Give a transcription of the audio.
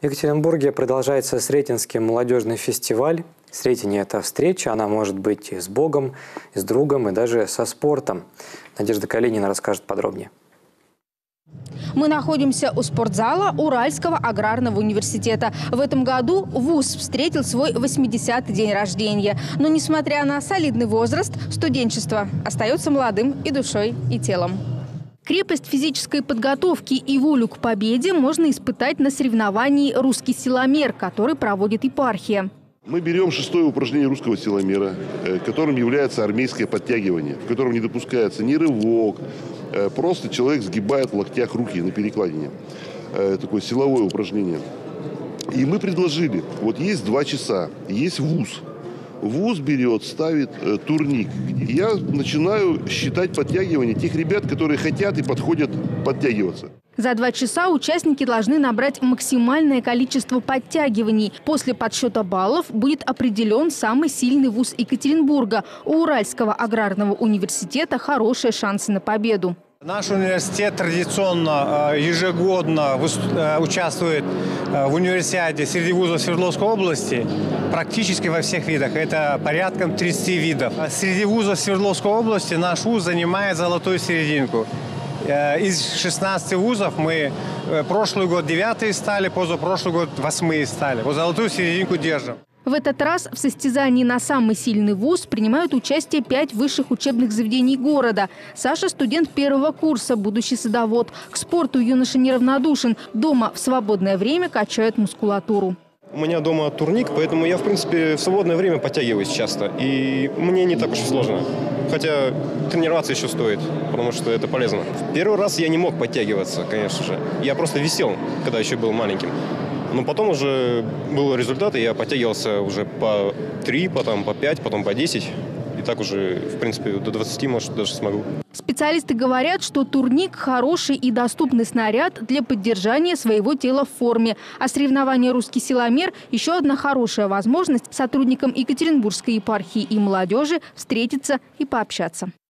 В Екатеринбурге продолжается Сретенский молодежный фестиваль. Сретение – это встреча, она может быть и с Богом, и с другом, и даже со спортом. Надежда Калинина расскажет подробнее. Мы находимся у спортзала Уральского аграрного университета. В этом году вуз встретил свой 80-й день рождения. Но несмотря на солидный возраст, студенчество остается молодым и душой, и телом. Крепость физической подготовки и волю к победе можно испытать на соревновании «Русский силомер», который проводит епархия. Мы берем 6-е упражнение русского силомера, которым является армейское подтягивание, в котором не допускается ни рывок, просто человек сгибает в локтях руки на перекладине. Такое силовое упражнение. И мы предложили, вот есть 2 часа, есть вуз. Вуз берет, ставит турник. Я начинаю считать подтягивания тех ребят, которые хотят и подходят подтягиваться. За 2 часа участники должны набрать максимальное количество подтягиваний. После подсчета баллов будет определен самый сильный вуз Екатеринбурга. У Уральского аграрного университета хорошие шансы на победу. Наш университет традиционно ежегодно участвует в универсиаде среди вузов Свердловской области практически во всех видах. Это порядком 30 видов. Среди вузов Свердловской области наш вуз занимает золотую серединку. Из 16 вузов мы прошлый год 9-е стали, позапрошлый год 8-е стали. Вот золотую серединку держим. В этот раз в состязании на самый сильный вуз принимают участие 5 высших учебных заведений города. Саша – студент 1-го курса, будущий садовод. К спорту юноша неравнодушен. Дома в свободное время качает мускулатуру. У меня дома турник, поэтому я, в принципе, в свободное время подтягиваюсь часто. И мне не так уж и сложно. Хотя тренироваться еще стоит, потому что это полезно. Первый раз я не мог подтягиваться, конечно же. Я просто висел, когда еще был маленьким. Но потом уже был результат, и я подтягивался уже по 3, потом по 5, потом по 10. И так уже, в принципе, до 20, может, даже смогу. Специалисты говорят, что турник – хороший и доступный снаряд для поддержания своего тела в форме. А соревнование «Русский силомер» – еще одна хорошая возможность сотрудникам Екатеринбургской епархии и молодежи встретиться и пообщаться.